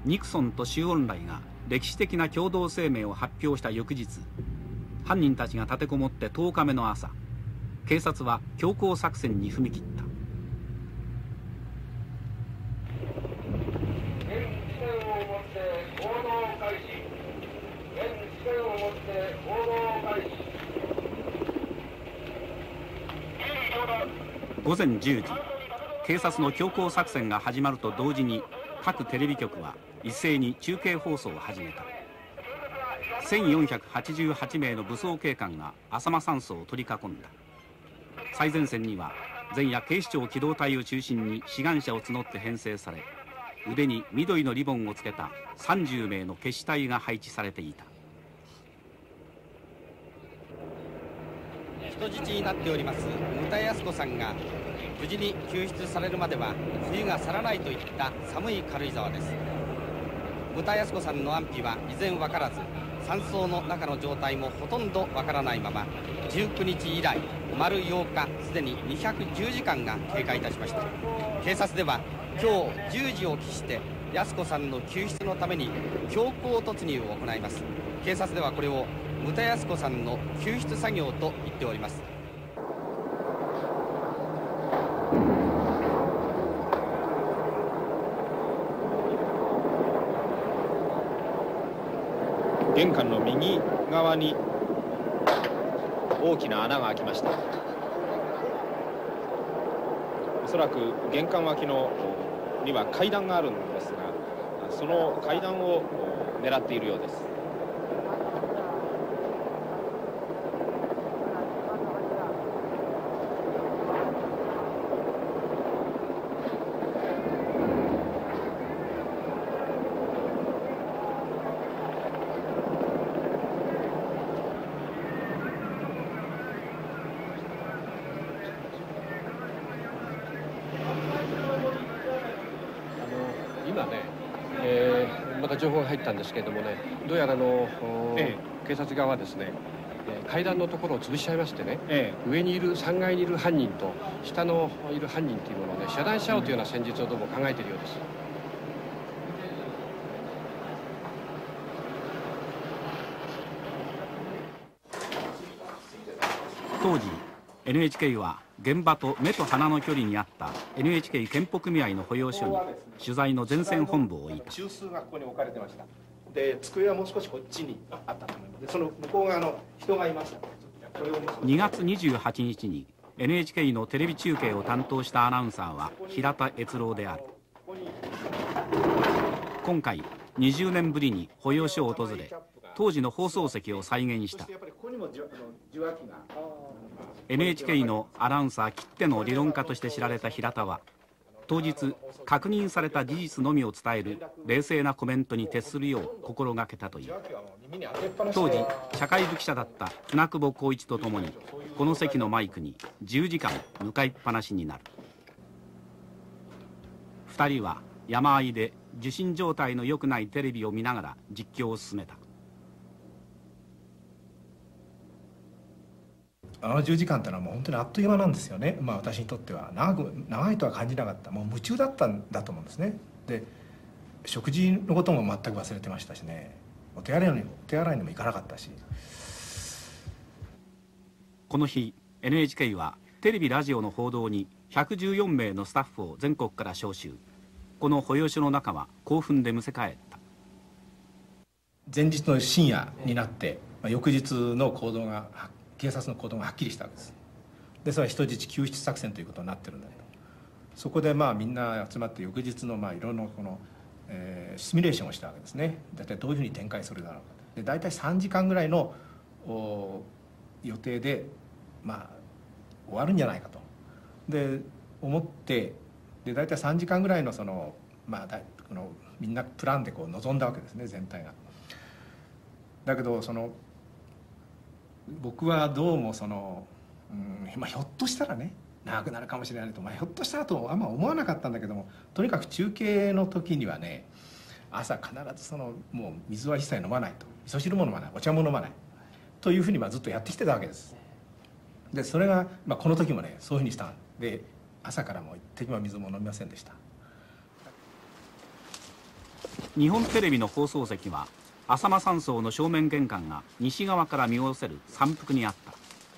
ニクソンと周恩来が歴史的な共同声明を発表した翌日、犯人たちが立てこもって10日目の朝、警察は強行作戦に踏み切った。午前10時、警察の強行作戦が始まると同時に各テレビ局は一斉に中継放送を始めた。1488名の武装警官が浅間山荘を取り囲んだ。最前線には前夜警視庁機動隊を中心に志願者を募って編成され、腕に緑のリボンをつけた30名の決死隊が配置されていた。 人質になっております牟田泰子さんが無事に救出されるまでは冬が去らないといった寒い軽井沢です。牟田泰子さんの安否は依然分からず、山荘の中の状態もほとんど分からないまま、19日以来丸8日すでに210時間が経過いたしました。警察では今日10時を期して泰子さんの救出のために強行突入を行います。警察ではこれを牟田泰子さんの救出作業と言っております。 玄関の右側に大きな穴が開きました。おそらく玄関脇のには階段があるんですが、その階段を狙っているようです。 今ね、また情報が入ったんですけれどもね、どうやら警察側はですね、階段のところを潰しちゃいましてね、上にいる3階にいる犯人と下のいる犯人というものをね、遮断しちゃおうというような戦術をどうも考えているようです。 当時 NHK は現場と目と鼻の距離にあった NHK 憲法組合の保養所に取材の前線本部を置いた。 中枢がここに置かれてました。で、机はもう少しこっちにあったと思います。で、その向こう側の人がいました。 2月28日に NHK のテレビ中継を担当したアナウンサーは平田悦郎である。今回20年ぶりに保養所を訪れ、当時の放送席を再現した。NHK のアナウンサーきっての理論家として知られた平田は、当日確認された事実のみを伝える冷静なコメントに徹するよう心がけたという。当時社会部記者だった船久保浩一と共にこの席のマイクに10時間向かいっぱなしになる。2人は山あいで受信状態の良くないテレビを見ながら実況を進めた。 あの10時間ってのはもう本当にあっという間なんですよね。私にとっては長いとは感じなかった。もう夢中だったんだと思うんですね。で、食事のことも全く忘れてましたしね、お手洗いにも行かなかったし。 この日 NHK はテレビラジオの報道に114名のスタッフを全国から招集。この保養所の中は興奮でむせ返った。 前日の深夜になって翌日の警察の行動がはっきりしたわけです。で、それは人質救出作戦ということになってるんだけど、そこでみんな集まって翌日のいろんなシミュレーションをしたわけですね。大体どういうふうに展開するだろうか。で、大体3時間ぐらいの予定で終わるんじゃないかとで思って、で大体3時間ぐらいのみんなプランで臨んだわけですね、全体が。だけど僕はどうもひょっとしたらね長くなるかもしれないと、ひょっとしたらとあんま思わなかったんだけども、とにかく中継の時にはね、朝必ずもう水は一切飲まないと、味噌汁も飲まない、お茶も飲まないというふうにずっとやってきてたわけです。でそれが、この時もねそういうふうにしたんで、朝からもう一滴も水も飲みませんでした。 日本テレビの放送席は浅間山荘の正面玄関が西側から見下ろせる山腹にあった。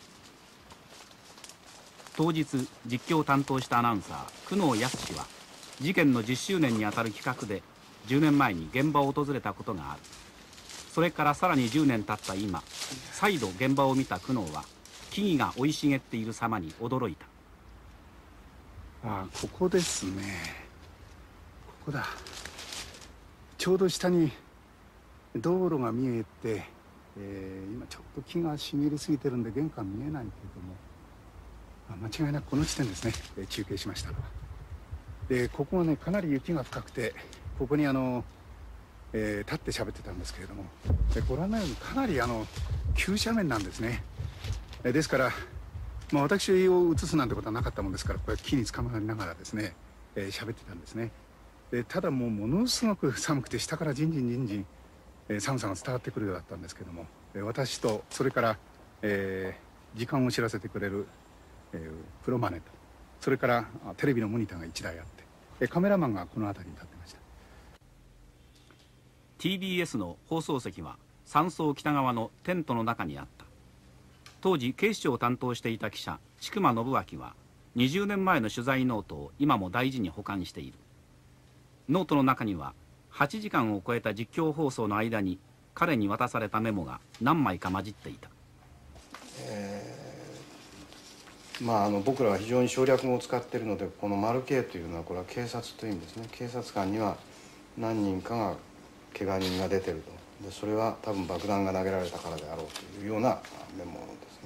当日実況を担当したアナウンサー久能康氏は事件の10周年にあたる企画で10年前に現場を訪れたことがある。それからさらに10年経った今、再度現場を見た久能は木々が生い茂っている様に驚いた。 ああ、ここですね。ここだ。ちょうど下に道路が見えて、今ちょっと木が茂りすぎてるんで玄関見えないけれども、間違いなくこの地点ですね、中継しましたのは。でここはねかなり雪が深くて、ここに立って喋ってたんですけれども、ご覧のようにかなり急斜面なんですね。ですから、私を映すなんてことはなかったもんですから、これ木につかまりながらですね喋ってたんですね。ただものすごく寒くて、下からじんじんじんじん寒さが伝わってくるようだったんですけども、私とそれから時間を知らせてくれるプロマネと、それからテレビのモニターが1台あって、カメラマンがこの辺りに立ってました。 TBS の放送席は山荘北側のテントの中にあった。当時警視庁を担当していた記者千曲信明は20年前の取材ノートを今も大事に保管している。ノートの中には8時間を超えた実況放送の間に彼に渡されたメモが何枚か混じっていた。 僕らは非常に省略語を使っているので、この丸 K というのはこれは警察という意味ですね。警察官には何人かが怪我人が出てると。でそれは多分爆弾が投げられたからであろうというようなメモ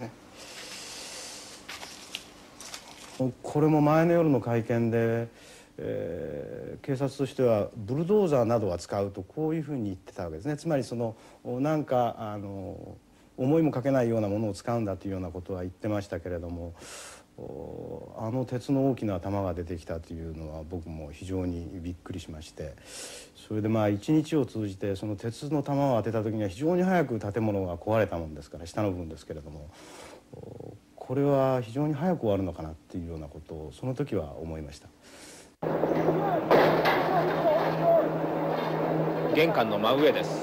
ですね。これも前の夜の会見で、警察としてはブルドーザーなどは使うとこういうふうに言ってたわけですね。つまりなんか思いもかけないようなものを使うんだというようなことは言ってましたけれども、鉄の大きな弾が出てきたというのは僕も非常にびっくりしまして、それで一日を通じてその鉄の弾を当てた時には非常に早く建物が壊れたもんですから、下の部分ですけれども、これは非常に早く終わるのかなっていうようなことをその時は思いました。 玄関の真上です。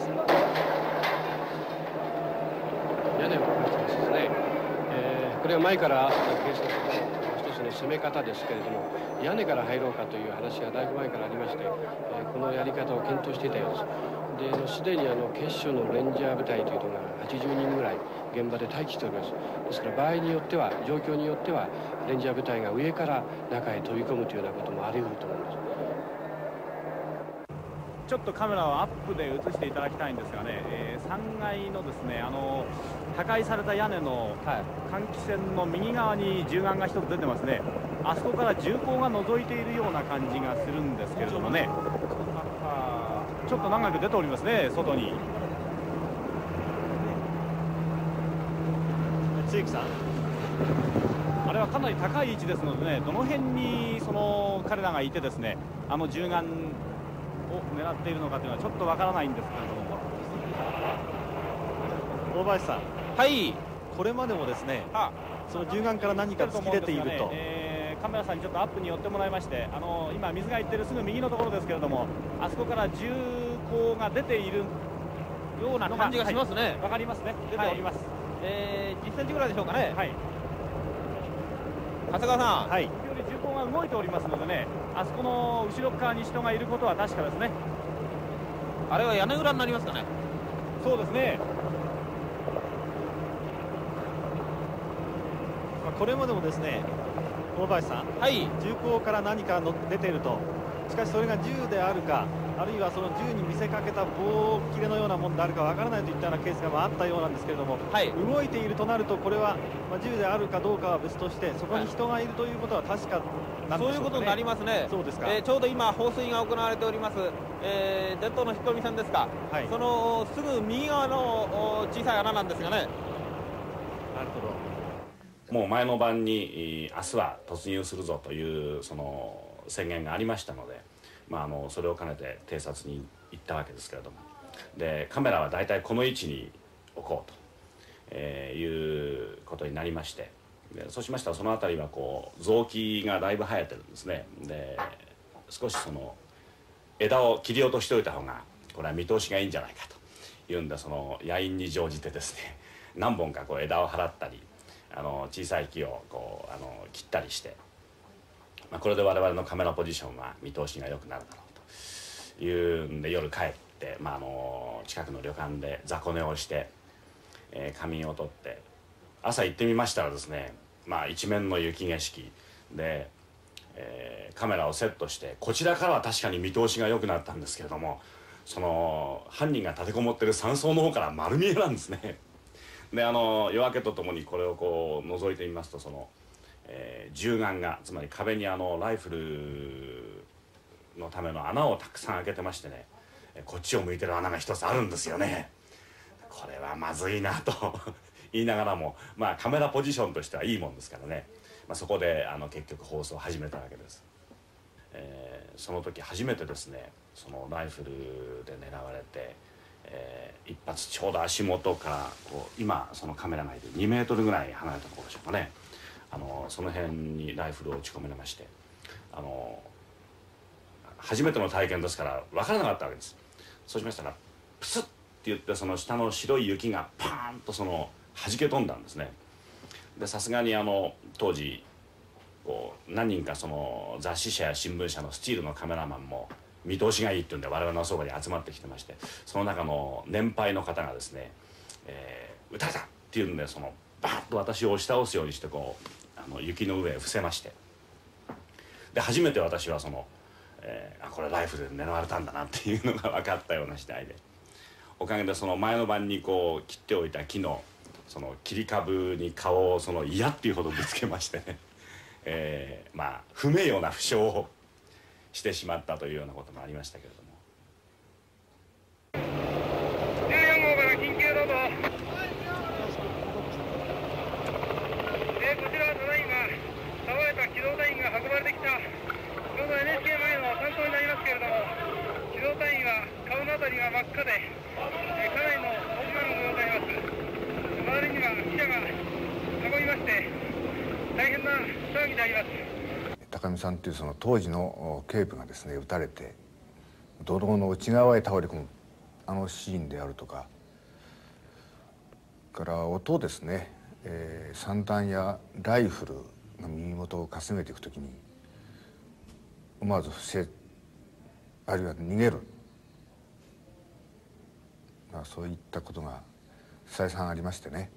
屋根を壊してですね、これは前から警察の一つの攻め方ですけれども、屋根から入ろうかという話がだいぶ前からありまして、このやり方を検討していたようです。ですでに警視庁のレンジャー部隊というのが80人ぐらい現場で待機しております。ですから場合によっては、状況によってはレンジャー部隊が上から中へ飛び込むというようなこともあり得ると思います。 ちょっとカメラをアップで映していただきたいんですがね、3階のですね破壊された屋根の換気扇の右側に銃眼が一つ出てますね。あそこから銃口が覗いているような感じがするんですけれどもね、ちょっと長く出ておりますね、外に。露木さん、あれはかなり高い位置ですのでね、どの辺に彼らがいてですね、銃眼を狙っているのかというのはちょっとわからないんですけれども。大林さん、はい、これまでもですね、その銃眼から何か突き出ていると、カメラさんにちょっとアップに寄ってもらいまして、今水がいってるすぐ右のところですけれども、あそこから銃口が出ているような感じがしますね。わかりますね、出ております。10センチぐらいでしょうかね。はい、長谷川さん、はい、時折銃口が動いておりますのでね、あそこの後ろ側に人がいることは確かですね。あれは屋根裏になりますかね。そうですね。これまでもですね、大林さん、はい、銃口から何か出ていると、しかしそれが銃であるか、あるいはその銃に見せかけた棒切れのようなものであるかわからないといったようなケースがあったようなんですけれども、はい、動いているとなると、これは銃であるかどうかは別として、そこに人がいるということは確かなんでしょうかね。そういうことになりますね。そうですか。ちょうど今放水が行われております、伝統の引き込み線ですか、はい、そのすぐ右側の小さい穴なんですがね。なるほど。 もう前の晩に明日は突入するぞというその宣言がありましたので、それを兼ねて偵察に行ったわけですけれども、でカメラは大体この位置に置こうと、いうことになりまして、でそうしましたらその辺りは雑木がだいぶ生えてるんですね。で少しその枝を切り落としておいた方がこれは見通しがいいんじゃないかというんで、その野因に乗じてですね、何本かこう枝を払ったり小さい木をこう切ったりして、これで我々のカメラポジションは見通しが良くなるだろうというんで、夜帰って、近くの旅館で雑魚寝をして、仮眠をとって朝行ってみましたらですね、一面の雪景色で、カメラをセットして、こちらからは確かに見通しが良くなったんですけれども、その犯人が立てこもってる山荘の方から丸見えなんですね。で夜明けとともにこれをこう覗いてみますと、その、銃眼が、つまり壁にライフルのための穴をたくさん開けてましてね、こっちを向いてる穴が一つあるんですよね。これはまずいなと言いながらも、カメラポジションとしてはいいもんですからね、そこで結局放送を始めたわけです。その時初めてですね、そのライフルで狙われて、一発ちょうど足元からこう、今そのカメラがいる2メートルぐらい離れたところでしょうかね、その辺にライフルを撃ち込めまして、初めての体験ですから分からなかったわけです。そうしましたらプスッって言って、その下の白い雪がパーンとその弾け飛んだんですね。でさすがに当時こう何人かその雑誌社や新聞社のスチールのカメラマンも見通しがいいっていうんで我々のそばに集まってきてまして、その中の年配の方がですね「撃たれた!」っていうんで、そのバーッと私を押し倒すようにしてこう雪の上へ伏せまして、で初めて私はそのこれライフルで狙われたんだなっていうのが分かったような次第で、おかげでその前の晩にこう切っておいた木のその切り株に顔をその嫌っていうほどぶつけましてね、不名誉な負傷をしてしまったというようなこともありましたけれども。 14号から緊急どうぞ。こちらはただいま倒れた機動隊員が運ばれてきたちょうど NHK 前の担当になりますけれども、機動隊員は顔の辺りが真っ赤で、かなりの大怪我でございます。周りには記者が囲みまして大変な騒ぎであります。 高見さんというその当時の警部がですね撃たれて土楼の内側へ倒れ込むシーンであるとかから音ですね、散弾やライフルの耳元をかすめていくときに思わず伏せあるいは逃げる、そういったことが再三ありましてね、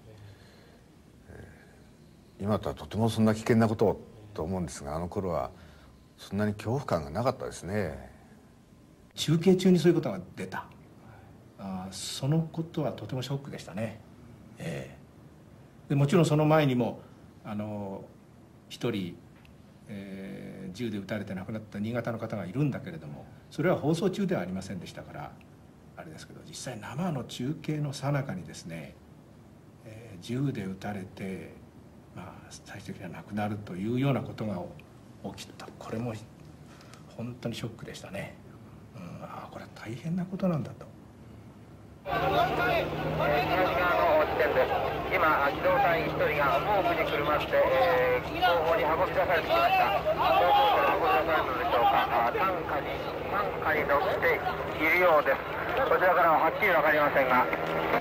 今とはとてもそんな危険なことをと思うんですが、あの頃はそんなに恐怖感がなかったですね。 中継中にそういうことが出た、そのことはとてもショックでしたね。でもちろんその前にも一人、銃で撃たれて亡くなった新潟の方がいるんだけれども、それは放送中ではありませんでしたからあれですけど、実際生の中継の最中にですね、銃で撃たれて、最終的には亡くなるというようなことが起きた。これも本当にショックでしたね。これは大変なことなんだと。 東側の地点です。今機動隊員1人が毛布にくるまって、後方に運び出されてきました。後方から運び出されるのでしょうか。担架に乗っているようです。こちらからははっきり分かりませんが、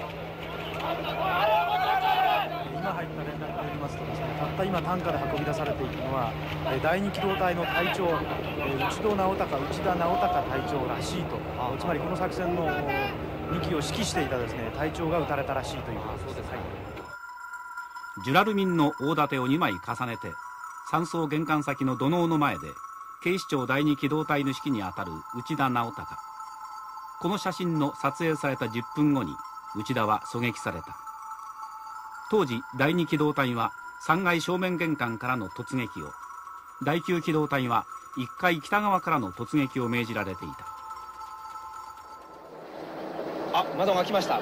今入った連絡によりますとですね、たった今担架で運び出されていくのは第2機動隊の隊長、内田直孝隊長らしいと、つまりこの作戦の2機を指揮していたですね隊長が撃たれたらしいということです。 ジュラルミンの大盾を2枚重ねて山荘玄関先の土のうの前で警視庁第2機動隊の指揮にあたる内田直孝。この写真の撮影された10分後に内田は狙撃された。当時第2機動隊は3階正面玄関からの突撃を、第9機動隊は1階北側からの突撃を命じられていた。 窓が開きました。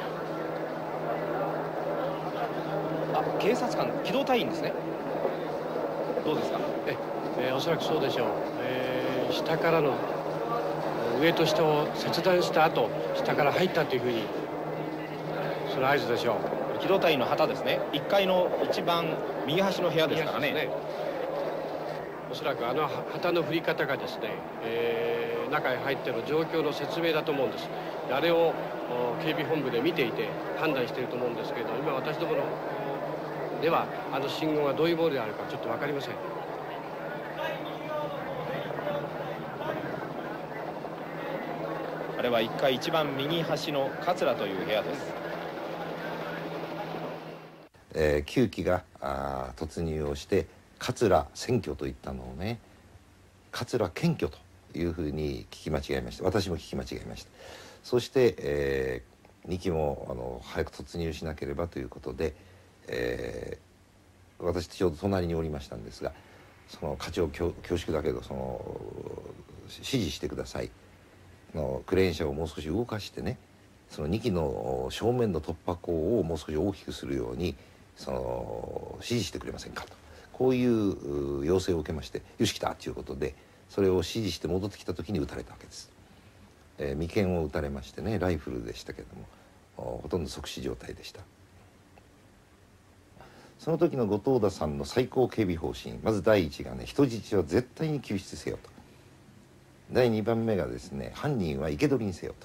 警察官、機動隊員ですね。どうですか。 おそらくそうでしょう。下からの上と下を切断した後、下から入ったというふうにその合図でしょう。 機動隊員の旗ですね。1階の一番右端の部屋ですからね。 おそらく旗の振り方がですね、 中へ入っての状況の説明だと思うんです。あれを警備本部で見ていて判断していると思うんですけれど、今私どものでは信号がどういうものであるかちょっと分かりません。 あれは1階一番右端の桂という部屋です。 9機が突入をして桂占拠といったのをね、桂検挙というふうに聞き間違えました。私も聞き間違えました。そして、2機も早く突入しなければということで、私ちょうど隣におりましたんですが、その課長恐縮だけど指示してください、クレーン車をもう少し動かしてね、その2機の正面の突破口をもう少し大きくするように指示してくれませんかと、こういう要請を受けまして、よし来たということでそれを指示して戻ってきた時に撃たれたわけです。眉間を撃たれましてね、ライフルでしたけれどもほとんど即死状態でした。その時の後藤田さんの最高警備方針、まず第一がね、人質は絶対に救出せよと。第2番目がですね、犯人は生け捕りにせよと、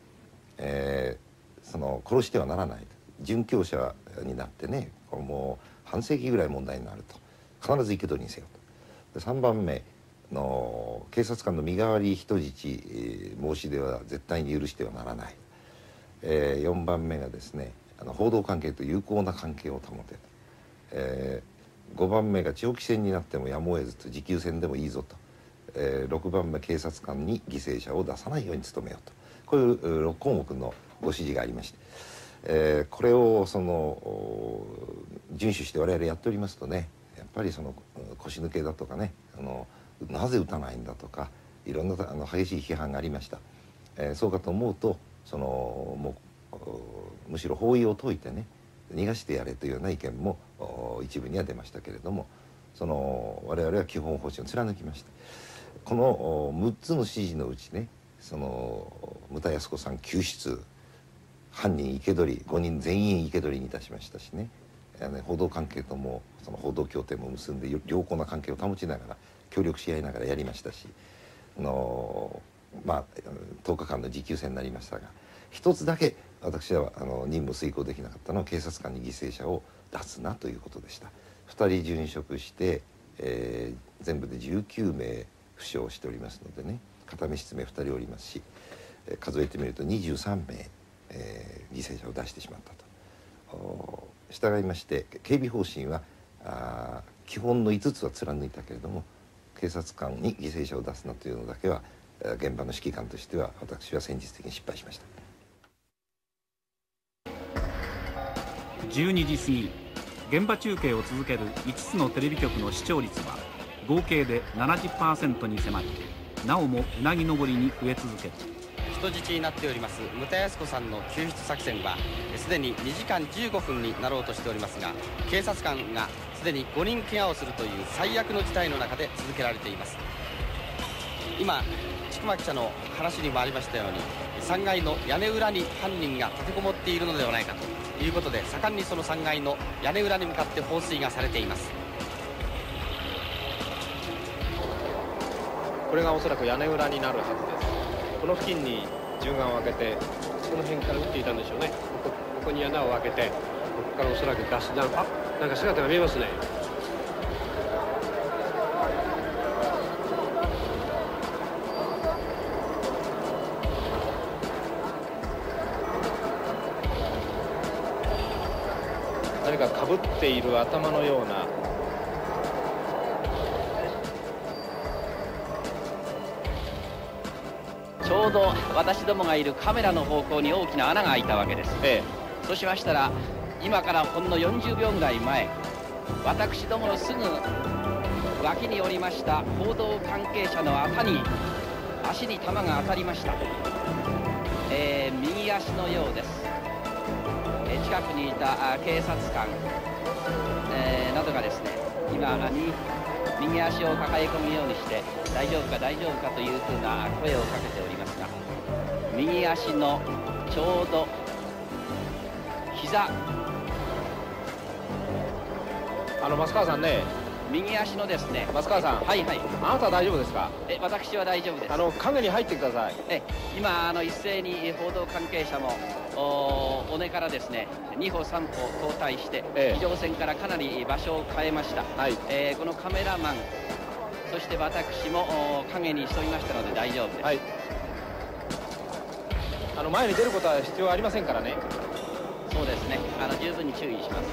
殺してはならないと、殉教者になってね、これもう半世紀ぐらい問題になると、必ず生け捕りにせよと。で3番目の警察官の身代わり人質申し出は絶対に許してはならない、4番目がですね、報道関係と友好な関係を保てと、5番目が長期戦になってもやむを得ずと、持久戦でもいいぞと、6番目警察官に犠牲者を出さないように努めようと、こういう6項目のご指示がありまして、これを遵守して我々やっておりますとね、やっぱり腰抜けだとかね、なぜ撃たないんだとか、いろんな激しい批判がありました。そうかと思うともうむしろ法医を解いてね、逃がしてやれというような意見も一部には出ましたけれども、我々は基本方針を貫きました。この6つの指示のうちね、牟田泰子さん救出、犯人生け捕り、5人全員生け捕りにいたしましたしね、報道関係とも報道協定も結んで良好な関係を保ちながら協力し合いながらやりましたし、10日間の持久戦になりましたが、一つだけ私は任務遂行できなかったのは警察官に犠牲者を出すなということでした。2人殉職して、全部で19名負傷しておりますのでね、片目失明2人おりますし、数えてみると23名、犠牲者を出してしまったと。従いまして警備方針は基本の5つは貫いたけれども、警察官に犠牲者を出すなというのだけは現場の指揮官としては私は戦術的に失敗しました。 12時過ぎ、現場中継を続ける5つのテレビ局の視聴率は合計で 70% に迫り、なおもうなぎ登りに増え続ける。 人質になっております牟田泰子さんの救出作戦はすでに2時間15分になろうとしておりますが、警察官がすでに5人怪我をするという最悪の事態の中で続けられています。今千曲記者の話にもありましたように、3階の屋根裏に犯人が立てこもっているのではないかということで、盛んにその3階の屋根裏に向かって放水がされています。 これがおそらく屋根裏になるはずです。この付近に銃眼を開けて、 この辺から撃っていたんでしょうね。ここに穴を開けて、ここからおそらくガス弾、なんか姿が見えますね。 何かかぶっている頭のような、 ちょうど私どもがいるカメラの方向に大きな穴が開いたわけです。そうしましたら、今からほんの40秒ぐらい前、私どものすぐ脇におりました報道関係者の足に弾が当たりました。右足のようです。近くにいた警察官、などがですね、今右足を抱え込むようにして大丈夫か大丈夫かというふうな声をかけておりますが、右足のちょうど膝、 増川さんね、 右足のですね。 松川さん。はいはい。あなたは大丈夫ですか？ 私は大丈夫です。 影に入ってください。 今一斉に報道関係者も尾根からですね2歩3歩後退して、非常線からかなり場所を変えました。はい。このカメラマンそして私も影に潜みましたので大丈夫です。はい。 前に出ることは必要ありませんからね。 そうですね。十分に注意します。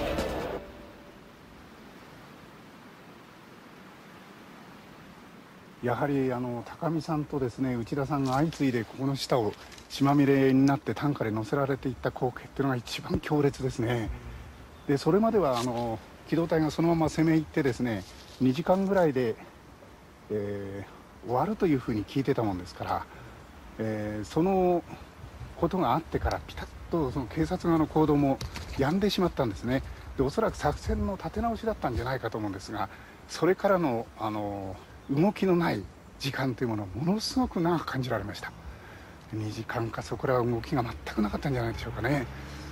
やはり高見さんとですね内田さんが相次いでここの下を血まみれになって担架で乗せられていった光景っていうのが一番強烈ですね。でそれまでは機動隊がそのまま攻め入ってですね2時間ぐらいで、終わるというふうに聞いてたもんですから、そのことがあってからピタッとその警察側の行動も止んでしまったんですね。でおそらく作戦の立て直しだったんじゃないかと思うんですが、それからの動きのない時間というものをものすごく長く感じられました。2時間かそこらは動きが全くなかったんじゃないでしょうかね。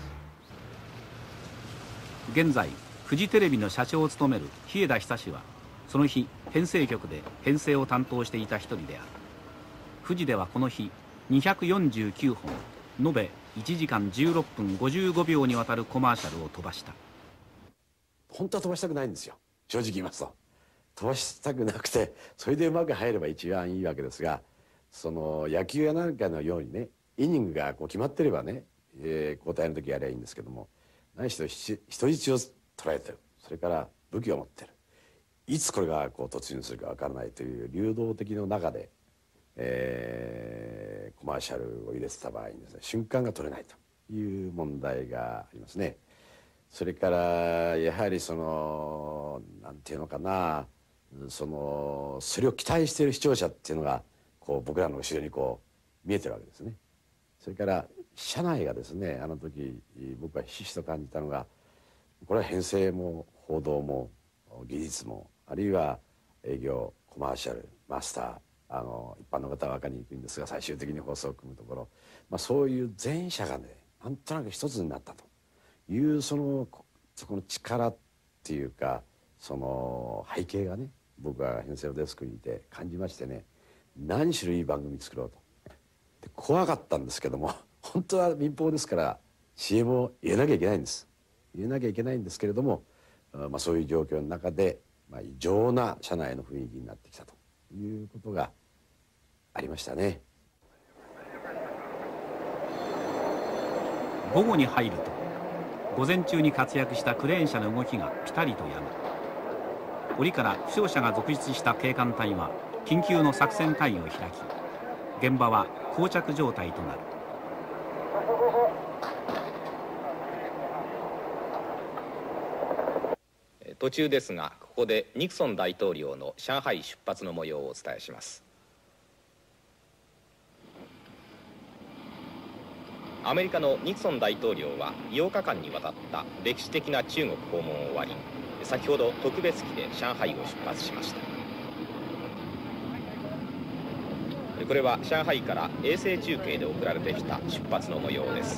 現在フジテレビの社長を務める日枝久はその日編成局で編成を担当していた一人である。フジではこの日249本延べ1時間16分55秒にわたるコマーシャルを飛ばした。 本当は飛ばしたくないんですよ、正直言いますと。飛ばしたくなくてそれでうまく入れば一番いいわけですが、その野球やなんかのようにねイニングが決まってればね、交代の時やればいいんですけども、何しろ人質を捉えてる、それから武器を持ってる、いつこれが突入するか分からないという流動的の中で、コマーシャルを入れてた場合にですね瞬間が取れないという問題がありますね。それからやはりなんていうのかな、それを期待している視聴者っていうのが僕らの後ろに見えてるわけですね。それから社内がですねあの時僕はひしひしと感じたのが、これは編成も報道も技術もあるいは営業コマーシャルマスター一般の方は分かりにくいんですが最終的に放送を組むところ、そういう全社がねなんとなく一つになったというその力っていうかその背景がね僕は編成のデスクにいて感じましてね、何しろいい番組作ろうと。で怖かったんですけども本当は民放ですから CM を入れなきゃいけないんです。入れなきゃいけないんですけれども、そういう状況の中で、異常な社内の雰囲気になってきたということがありましたね。 午後に入ると午前中に活躍したクレーン車の動きがピタリとやむ。折から負傷者が続出した警官隊は緊急の作戦会議を開き、現場は膠着状態となる。 途中ですがここでニクソン大統領の上海出発の模様をお伝えします。アメリカのニクソン大統領は8日間にわたった歴史的な中国訪問を終わり、先ほど特別機で上海を出発しました。これは上海から衛星中継で送られてきた出発の模様です。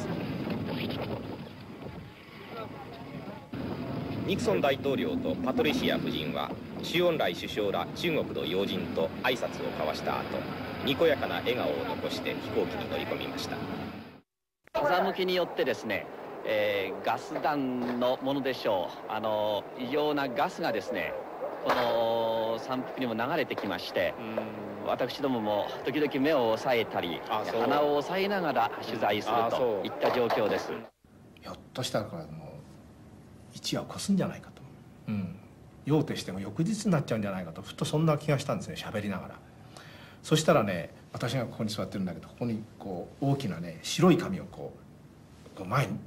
ニクソン大統領とパトリシア夫人は周恩来首相ら中国の要人と挨拶を交わした後、にこやかな笑顔を残して飛行機に乗り込みました。 風向きによってですね、ガス弾のものでしょう、異様なガスがですねこの山腹にも流れてきまして、私どもも時々目を押さえたり鼻を押さえながら取材するといった状況です。 ひょっとしたらもう一夜を越すんじゃないかと、用としても翌日になっちゃうんじゃないかとふっとそんな気がしたんですね、喋りながら。そしたらね、私がここに座ってるんだけど、ここに大きなね白い紙を前に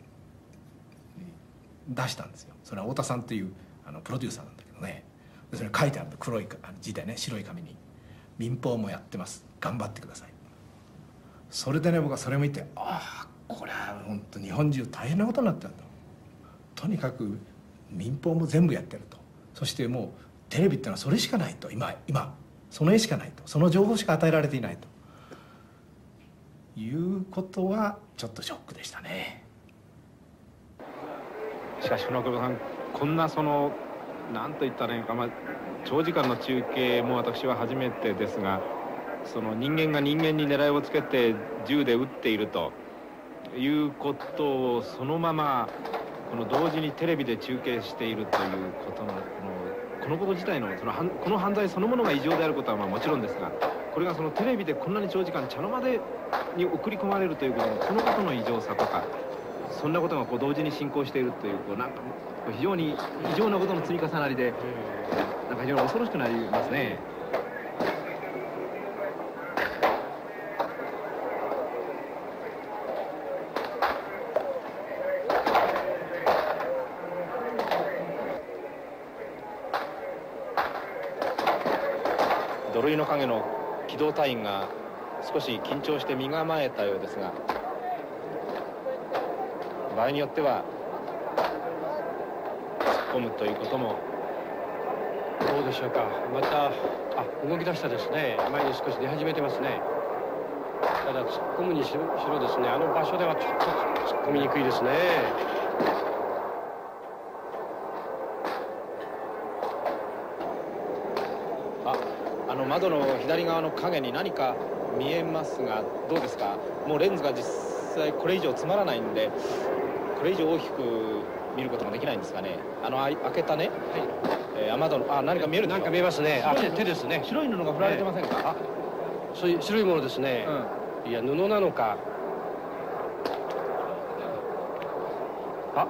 出したんですよ。それは太田さんっていうプロデューサーなんだけどね、でそれ書いてあるんで黒い字でね白い紙に「民放もやってます頑張ってください」。それでね僕はそれを見て、ああこれは本当日本中大変なことになってるんだ。とにかく民放も全部やってると、そしてもうテレビってのはそれしかないと、今その絵しかないと、その情報しか与えられていないということはちょっとショックでしたね。 しかし船久保さん、こんななんと言ったらいいのか、長時間の中継も私は初めてですが、その人間が人間に狙いをつけて銃で撃っているということをそのままこの同時にテレビで中継しているということのこのこと自体のこの犯罪そのものが異常であることはもちろんですが、これがそのテレビでこんなに長時間茶の間に送り込まれるということのこのことの異常さとか、そんなことが同時に進行しているというなんか非常に異常なことの積み重なりで、なんか非常に恐ろしくなりますね。土塁の影の機動隊員が少し緊張して身構えたようですが、場合によっては突っ込むということも。 どうでしょうか。また動き出したですね。前に少し出始めてますね。ただ突っ込むにしろですね、あの場所ではちょっと突っ込みにくいですね。 窓の左側の影に何か見えますが、どうですか。もうレンズが実際これ以上つまらないんで、これ以上大きく見ることができないんですかね。開けたね、雨戸の何か見える。 なんか見えますね。手ですね。 白い布が振られてませんか。 そういう白いものですね。いや、布なのか。あ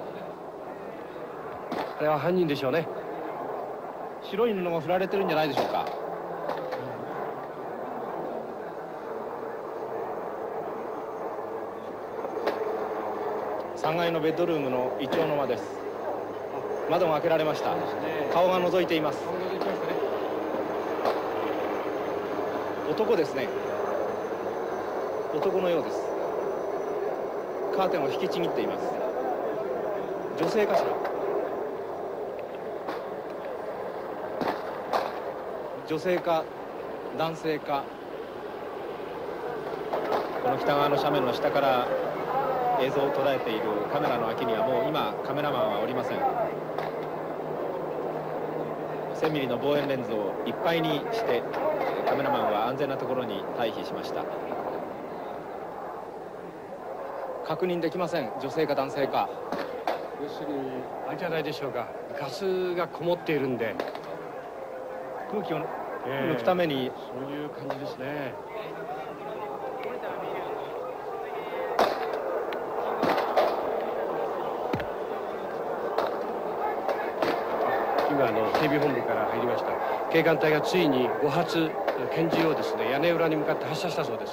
れは犯人でしょうね。 白い布が振られてるんじゃないでしょうか。3階のベッドルームのイチョウの間です。窓が開けられました。顔が覗いています。男ですね。男のようです。カーテンを引きちぎっています。女性かしら。女性か男性か。この北側の斜面の下から映像を捉えているカメラの脇にはもう今カメラマンはおりません。1000ミリの望遠レンズをいっぱいにしてカメラマンは安全なところに退避しました。確認できません。女性か男性か。 要するにあれじゃないでしょうか。ガスがこもっているんで空気を抜くために、 そういう感じですね。今警備本部から入りました。警官隊がついに5発拳銃をですね、屋根裏に向かって発射したそうです。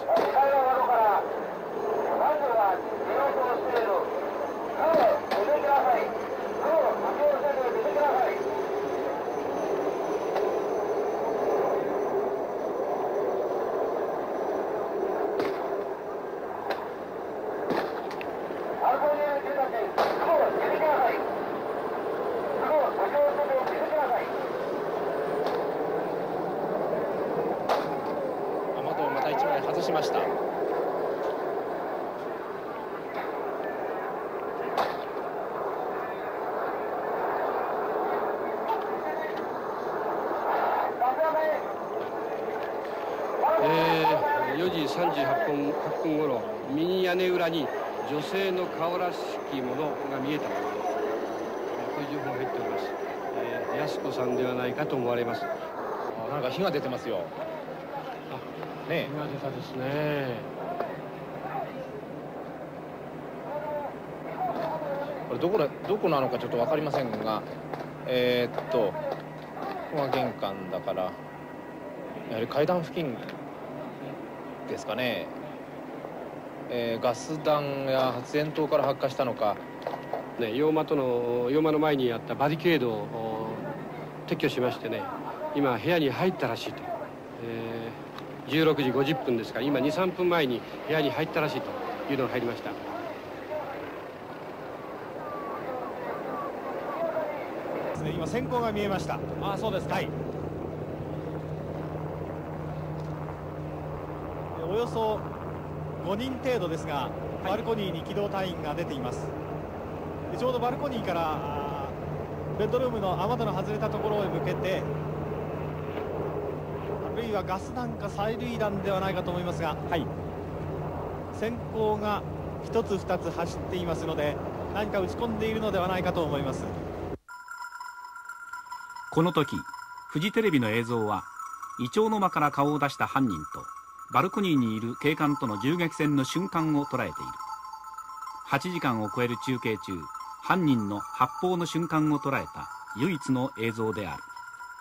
外しました。 4時38分頃、右屋根裏に女性の顔らしきものが見えた。こういう情報が入っております。安子さんではないかと思われます。 なんか火が出てますよ。 ね、火が出たですね。 これどこなのかちょっと分かりませんが、ここが玄関だから、やはり階段付近ですかね。ガス弾や発煙筒から発火したのか。 ね、洋間の前にあったバリケードを撤去しましてね、今部屋に入ったらしいと。16時50分ですから、今 2、3分前に部屋に入ったらしいというのが入りました。 今閃光が見えました。そうですか。はい。およそ5人程度ですが、バルコニーに機動隊員が出ています。でちょうどバルコニーからベッドルームの雨戸の外れたところへ向けて、あるいはガス弾か催涙弾ではないかと思いますが、はい、閃光が1つ2つ走っていますので、何か撃ち込んでいるのではないかと思います。 この時フジテレビの映像はイチョウの間から顔を出した犯人とバルコニーにいる警官との銃撃戦の瞬間を捉えている。8時間を超える中継中、犯人の発砲の瞬間を捉えた唯一の映像である。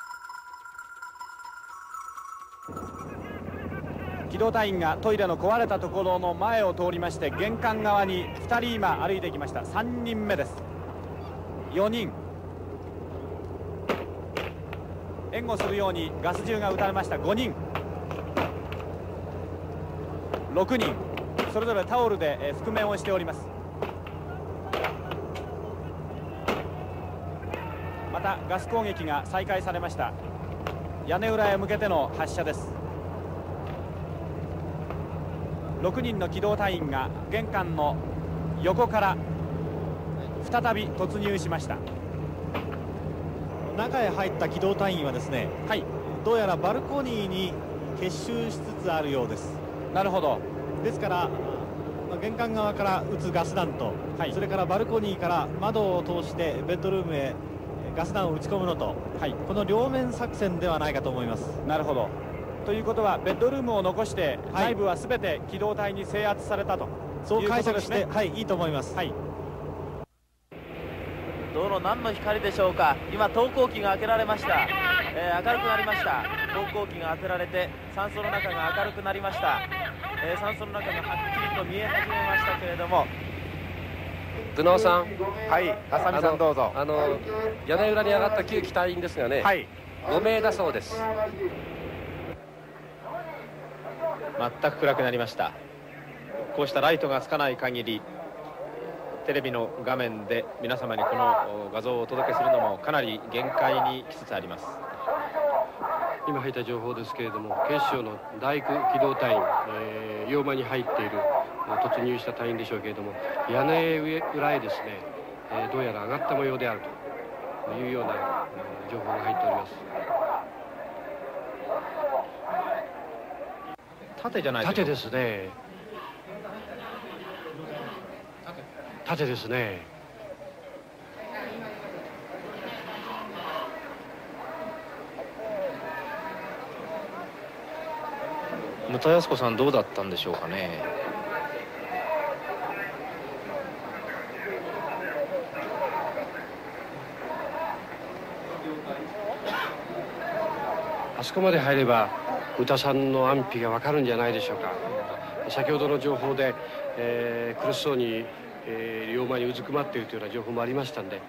機動隊員がトイレの壊れたところの前を通りまして、玄関側に2人今歩いてきました。3人目です。4人援護するようにガス銃が撃たれました。5人6人それぞれタオルで覆面をしております。またガス攻撃が再開されました。屋根裏へ向けての発射です。6人の機動隊員が玄関の横から再び突入しました。中へ入った機動隊員はですね、はい、どうやらバルコニーに結集しつつあるようです。なるほど。ですから、玄関側から撃つガス弾と、はい、それからバルコニーから窓を通してベッドルームへガス弾を撃ち込むのと、はい、この両面作戦ではないかと思います。なるほど。ということはベッドルームを残して、はい、内部はすべて機動隊に制圧されたと、そう解釈して、はい、いいと思います。はい、 道路何の光でしょうか。今投光器が開けられました。明るくなりました。投光器が当てられて酸素の中が明るくなりました。酸素の中がはっきりと見え始めましたけれども、 頭脳さん、 はい、浅見さんどうぞ。 屋根裏に上がった旧機隊員ですがね、はい、5名だそうです。 全く暗くなりました。こうしたライトがつかない限り、テレビの画面で皆様にこの画像をお届けするのもかなり限界に来つつあります。 今入った情報ですけれども、警視庁の第9機動隊員、洋間に入っている突入した隊員でしょうけれども、屋根裏へですね、どうやら上がった模様であるというような情報が入っております。 縦じゃないですか。 縦ですね。縦ですね。 牟田靖子さんどうだったんでしょうかね。 あそこまで入れば牟田さんの安否がわかるんじゃないでしょうか。先ほどの情報で、苦しそうに、両間にうずくまっているというような情報もありましたんで、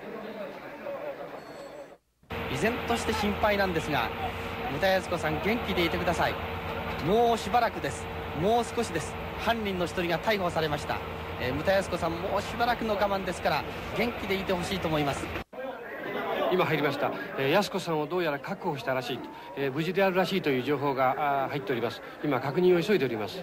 依然として心配なんですが、牟田靖子さん元気でいてください。もうしばらくです。もう少しです。犯人の一人が逮捕されました。牟田靖子さんもうしばらくの我慢ですから、元気でいてほしいと思います。 今入りました。靖子さんをどうやら確保したらしい、無事であるらしいという情報が入っております。今確認を急いでおります。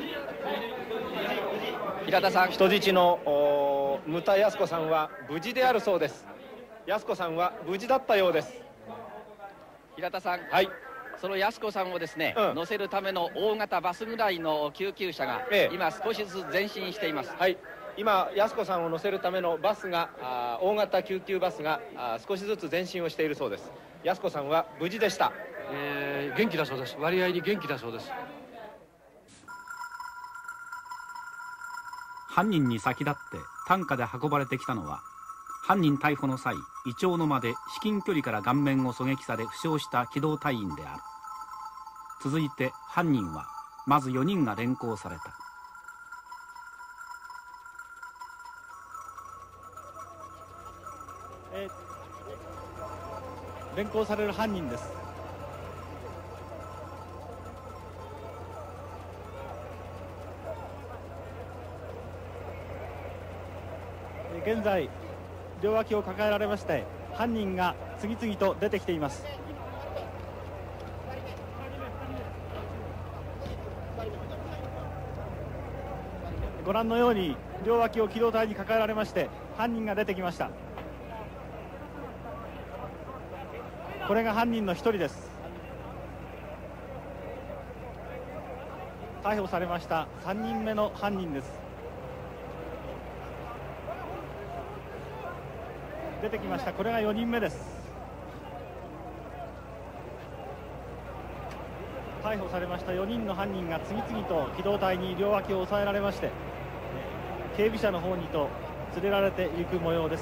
平田さん、 人質の牟田靖子さんは無事であるそうです。靖子さんは無事だったようです。 平田さん、 はい、 その靖子さんをですね、乗せるための大型バスぐらいの救急車が、今少しずつ前進しています。 はい、今靖子さんを乗せるためのバスが、大型救急バスが少しずつ前進をしているそうです。靖子さんは無事でした。 元気だそうです。割合に元気だそうです。 犯人に先立って担架で運ばれてきたのは、犯人逮捕の際イチョウの間で至近距離から顔面を狙撃され負傷した機動隊員である。続いて犯人はまず4人が連行された。 連行される犯人です。現在両脇を抱えられまして、犯人が次々と出てきています。ご覧のように両脇を機動隊に抱えられまして、犯人が出てきました。 これが犯人の一人です。逮捕されました3人目の犯人です。出てきました。これが4人目です。逮捕されました4人の犯人が次々と機動隊に両脇を押さえられまして、警備車の方にと連れられていく模様です。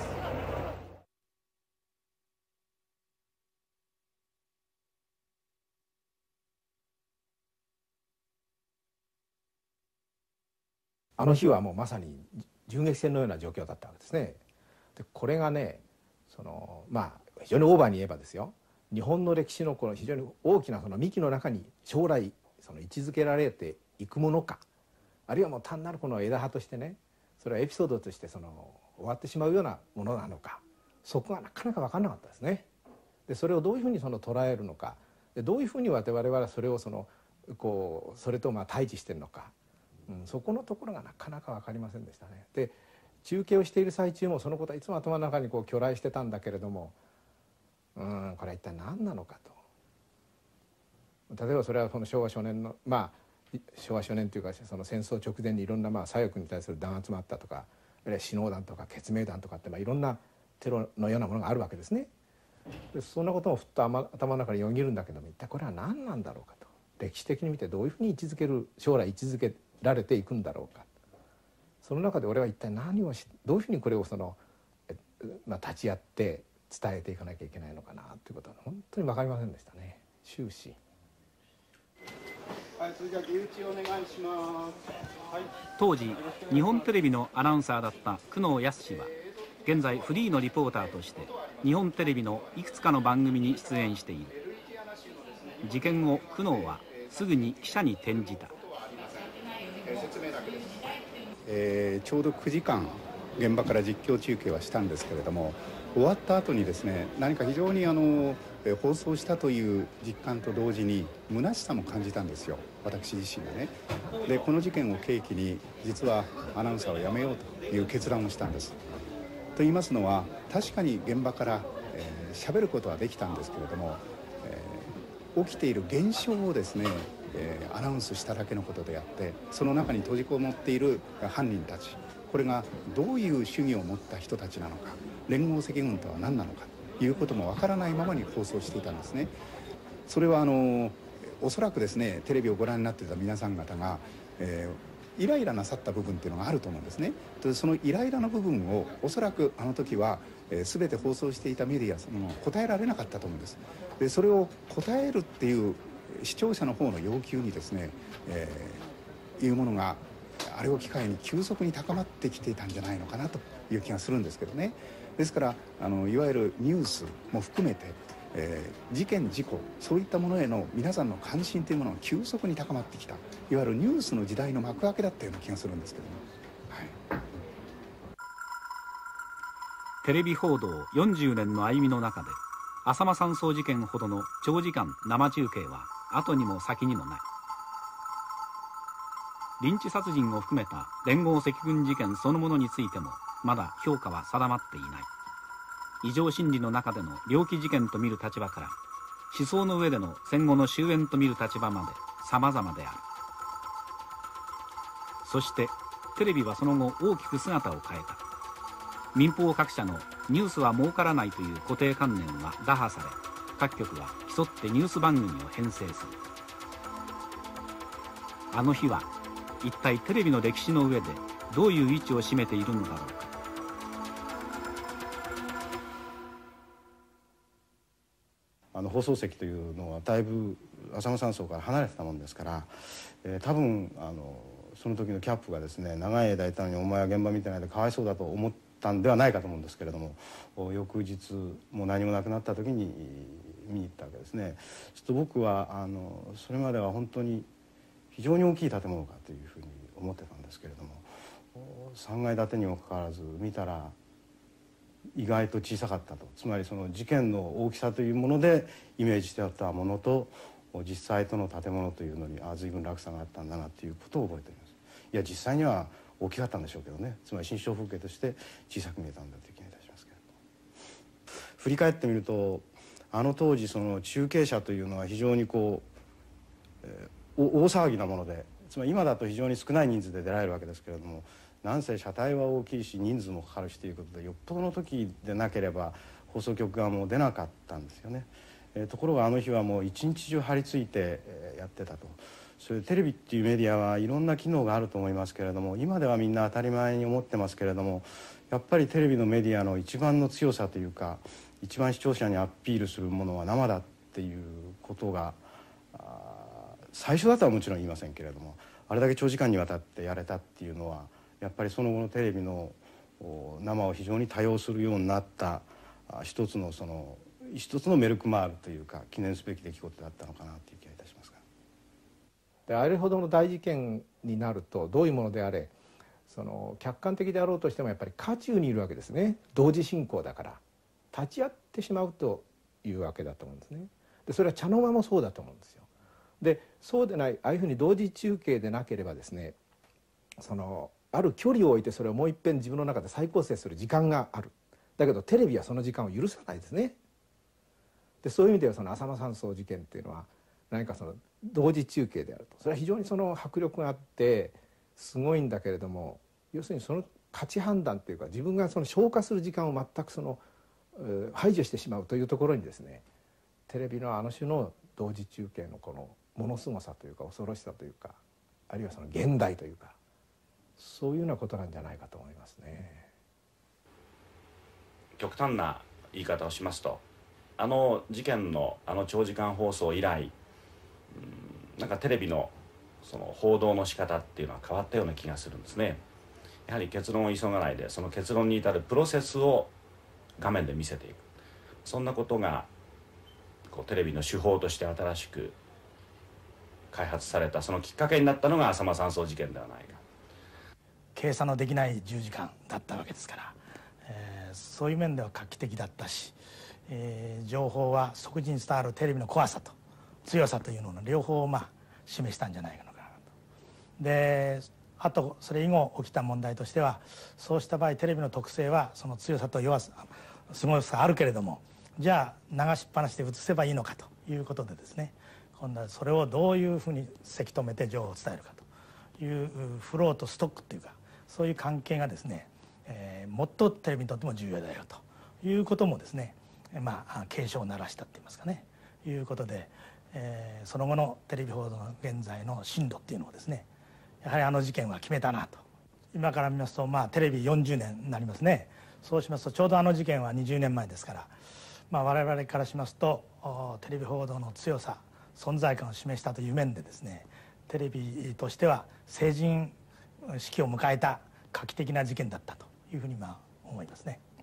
あの日はもうまさに銃撃戦のような状況だったわけですね。でこれがね、非常にオーバーに言えばですよ、日本の歴史のこの非常に大きなその幹の中に将来その位置づけられていくものか、あるいはもう単なるこの枝葉としてね、それはエピソードとしてその終わってしまうようなものなのか、そこがなかなか分からなかったですね。でそれをどういうふうにその捉えるのか、でどういうふうに我々はそれをそれと対峙してるのか、そこのところがなかなか分かりませんでしたね。で中継をしている最中もそのことはいつも頭の中に去来してたんだけれども、これは一体何なのかと。例えばそれはその昭和初年の昭和初年というかその戦争直前にいろんな左翼に対する弾圧もあったとか、あるいは死のう弾とか血明弾とかっていろんなテロのようなものがあるわけですね。でそんなこともふっと頭の中によぎるんだけども、一体これは何なんだろうかと。歴史的に見てどういうふうに将来位置づけられていくんだろうか。その中で俺は一体どういうふうにこれを立ち会って伝えていかなきゃいけないのかなということは本当に分かりませんでしたね、終始。 はい、それじゃあ出口お願いします。はい、 当時日本テレビのアナウンサーだった久能康は現在フリーのリポーターとして日本テレビのいくつかの番組に出演している。事件後久能はすぐに記者に転じた。 ちょうど9時間現場から実況中継はしたんですけれども、終わった後にですね、何か非常に放送したという実感と同時に虚しさも感じたんですよ、私自身がね。でこの事件を契機に実はアナウンサーを辞めようという決断をしたんです。と言いますのは、確かに現場から喋ることはできたんですけれども、起きている現象をですねアナウンスしただけのことであって、その中に閉じこもっている犯人たち、これがどういう主義を持った人たちなのか、連合赤軍とは何なのかということもわからないままに放送していたんですね。それはおそらくですね、テレビをご覧になっていた皆さん方が、イライラなさった部分っていうのがあると思うんですね。でそのイライラの部分をおそらくあの時は、全て放送していたメディアも答えられなかったと思うんです。でそれを答えるっていう視聴者の方の要求にですね、いうものがあれを機会に急速に高まってきていたんじゃないのかなという気がするんですけどね。ですからいわゆるニュースも含めて、事件事故そういったものへの皆さんの関心というものが急速に高まってきた、いわゆるニュースの時代の幕開けだったような気がするんですけども、 テレビ報道40年の歩みの中で浅間山荘事件ほどの長時間生中継は後にも先にもない。リンチ殺人を含めた連合赤軍事件そのものについてもまだ評価は定まっていない。異常心理の中での猟奇事件と見る立場から思想の上での戦後の終焉と見る立場まで様々である。そしてテレビはその後大きく姿を変えた。民放各社のニュースは儲からないという固定観念は打破され、各局は競ってニュース番組を編成する。あの日は一体テレビの歴史の上でどういう位置を占めているのだろうか。 放送席というのはだいぶ浅間山荘から離れてたもんですから、多分その時のキャップがですね、長い間いたのにお前は現場見てないでかわいそうだと思ったんではないかと思うんですけれども、翌日もう何もなくなった時に見に行ったわけですね。ちょっと僕はそれまでは本当に非常に大きい建物かというふうに思ってたんですけれども、3階建てにもかかわらず見たら意外と小さかったと。つまりその事件の大きさというものでイメージしてあったものと実際との建物というのに随分落差があったんだなということを覚えています。いや実際には大きかったんでしょうけどね、つまり心象風景として小さく見えたんだという気がいたしますけれども、振り返ってみるとあの当時その中継車というのは非常にこう、大騒ぎなもので、つまり今だと非常に少ない人数で出られるわけですけれども、なんせ車体は大きいし人数もかかるしということで、よっぽどの時でなければ放送局側も出なかったんですよね。ところがあの日はもう一日中張り付いてやってたと。それでテレビっていうメディアはいろんな機能があると思いますけれども、今ではみんな当たり前に思ってますけれども、やっぱりテレビのメディアの一番の強さというか、一番視聴者にアピールするものは生だっていうことが最初だとはもちろん言いませんけれども、あれだけ長時間にわたってやれたっていうのは、やっぱりその後のテレビの生を非常に多用するようになった一つのメルクマールというか、記念すべき出来事だったのかなという気がいたしますが。 であれほどの大事件になると、どういうものであれその客観的であろうとしてもやっぱり渦中にいるわけですね。同時進行だから立ち会ってしまうというわけだと思うんですね。でそれは茶の間もそうだと思うんですよ。でそうでない、ああいうふうに同時中継でなければですね、ある距離を置いてそれをもう一遍自分の中で再構成する時間がある。だけどテレビはその時間を許さないですね。でそういう意味ではその浅間山荘事件っていうのは何かその同時中継であると、それは非常にその迫力があってすごいんだけれども、要するにその価値判断というか、自分がその消化する時間を全く排除してしまうというところにですね、テレビのあの種の同時中継のこのものすごさというか恐ろしさというか、あるいはその現代というか、そういうようなことなんじゃないかと思いますね。 極端な言い方をしますと、あの事件のあの長時間放送以来、なんかテレビのその報道の仕方っていうのは変わったような気がするんですね。やはり結論を急がないで、その結論に至るプロセスを画面で見せていく、そんなことがこうテレビの手法として新しく開発された、そのきっかけになったのが浅間山荘事件ではないか。 計算のできない10時間だったわけですから、そういう面では画期的だったし、情報は即時に伝わるテレビの怖さと強さというのの両方を示したんじゃないのかなと。であとそれ以後起きた問題としては、そうした場合テレビの特性はその強さと弱さ、すごさあるけれども、じゃあ流しっぱなしで映せばいいのかということでですね、今度はそれをどういうふうにせき止めて情報を伝えるかというフローとストックというか、そういう関係がですね、もっとテレビにとっても重要だよということもですね、警鐘を鳴らしたって言いますかね、いうことで、その後のテレビ報道の現在の進路っていうのをですね、やはりあの事件は決めたなと。今から見ますとテレビ40年になりますね。そうしますとちょうどあの事件は20年前ですから、我々からしますとテレビ報道の強さ、存在感を示したという面でですね、テレビとしては成人式を迎えた画期的な事件だったというふうに思いますね。